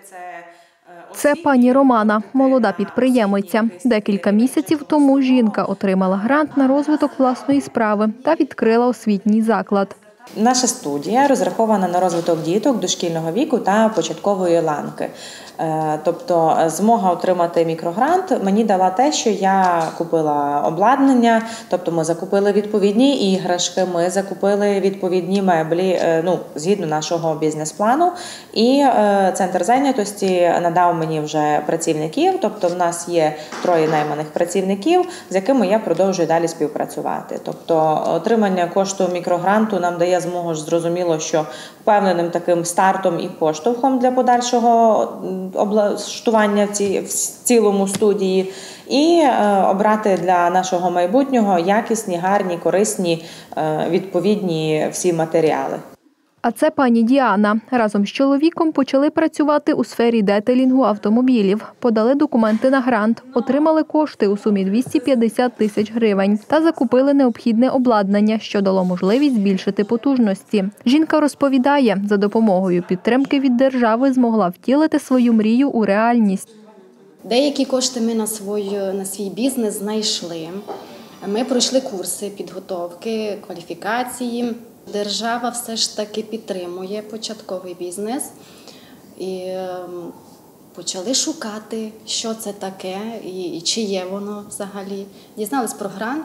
Це пані Романа, молода підприємиця. Декілька місяців тому жінка отримала грант на розвиток власної справи та відкрила освітній заклад. Наша студія розрахована на розвиток діток дошкільного віку та початкової ланки. Тобто змога отримати мікрогрант мені дала те, що я купила обладнання, тобто ми закупили відповідні іграшки, ми закупили відповідні меблі, згідно нашого бізнес-плану. І центр зайнятості надав мені вже працівників, тобто в нас є 3 найманих працівників, з якими я продовжую далі співпрацювати. Тобто отримання кошту мікрогранту нам дає змогу, зрозуміло, що впевненим таким стартом і поштовхом для подальшого облаштування в цілому студії і обрати для нашого майбутнього якісні, гарні, корисні, відповідні всі матеріали. А це пані Діана. Разом з чоловіком почали працювати у сфері детейлінгу автомобілів. Подали документи на грант, отримали кошти у сумі 250 тисяч гривень та закупили необхідне обладнання, що дало можливість збільшити потужності. Жінка розповідає, за допомогою підтримки від держави змогла втілити свою мрію у реальність. Деякі кошти ми на свій бізнес знайшли. Ми пройшли курси підготовки, кваліфікації. Держава все ж таки підтримує початковий бізнес і почали шукати, що це таке і чи є воно взагалі. Дізнались про грант,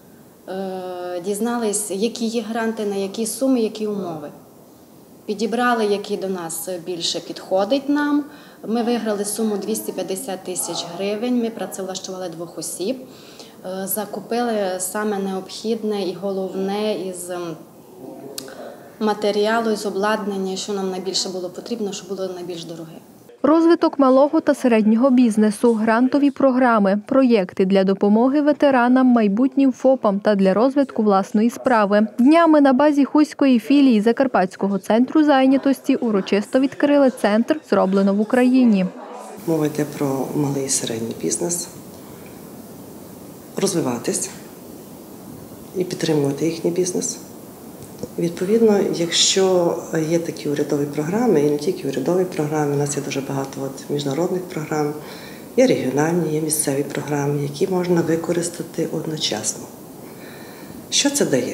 дізнались, які є гранти, на які суми, які умови. Підібрали, який до нас більше підходить нам. Ми виграли суму 250 тисяч гривень, ми працевлаштували 2 осіб, закупили саме необхідне і головне із матеріалу, з обладнання, що нам найбільше було потрібно, що було найбільш дороге. Розвиток малого та середнього бізнесу, грантові програми, проєкти для допомоги ветеранам, майбутнім ФОПам та для розвитку власної справи. Днями на базі Хуської філії Закарпатського центру зайнятості урочисто відкрили центр «Зроблено в Україні». Мова йде про малий і середній бізнес. Розвиватись і підтримувати їхній бізнес. Відповідно, якщо є такі урядові програми, і не тільки урядові програми, у нас є дуже багато міжнародних програм, є регіональні, є місцеві програми, які можна використати одночасно. Що це дає?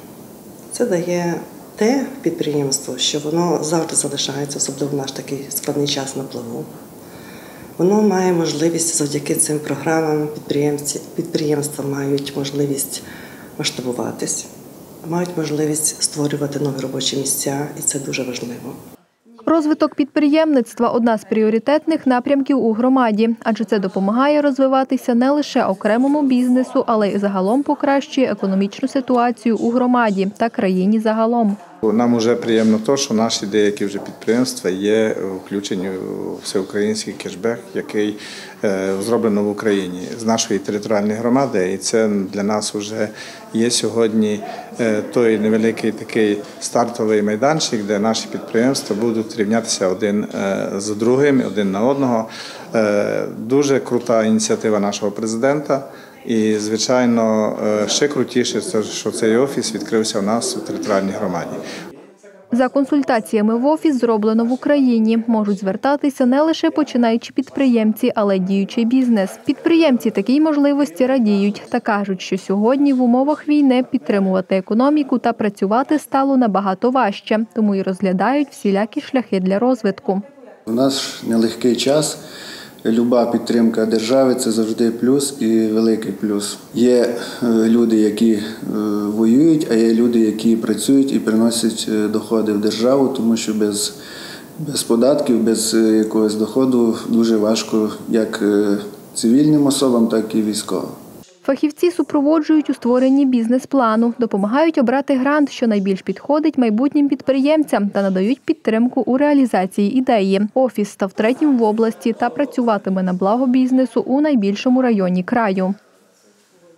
Це дає те підприємство, що воно завжди залишається, особливо в наш такий складний час на плаву. Воно має можливість завдяки цим програмам, підприємства мають можливість масштабуватись, мають можливість створювати нові робочі місця, і це дуже важливо. Розвиток підприємництва – одна з пріоритетних напрямків у громаді, адже це допомагає розвиватися не лише окремому бізнесу, але й загалом покращує економічну ситуацію у громаді та країні загалом. Нам вже приємно те, що наші деякі вже підприємства є включені у всеукраїнський кешбек, який зроблено в Україні з нашої територіальної громади. І це для нас вже є сьогодні той невеликий такий стартовий майданчик, де наші підприємства будуть рівнятися один з другим, один на одного. Дуже крута ініціатива нашого президента. І, звичайно, ще крутіше, що цей офіс відкрився у нас у територіальній громаді. За консультаціями в офіс «Зроблено в Україні» можуть звертатися не лише починаючі підприємці, але й діючий бізнес. Підприємці такій можливості радіють та кажуть, що сьогодні в умовах війни підтримувати економіку та працювати стало набагато важче, тому й розглядають всілякі шляхи для розвитку. У нас нелегкий час. Люба підтримка держави – це завжди плюс і великий плюс. Є люди, які воюють, а є люди, які працюють і приносять доходи в державу, тому що без податків, без якогось доходу дуже важко як цивільним особам, так і військовим. Фахівці супроводжують у створенні бізнес-плану, допомагають обрати грант, що найбільш підходить майбутнім підприємцям, та надають підтримку у реалізації ідеї. Офіс став 3-м в області та працюватиме на благо бізнесу у найбільшому районі краю.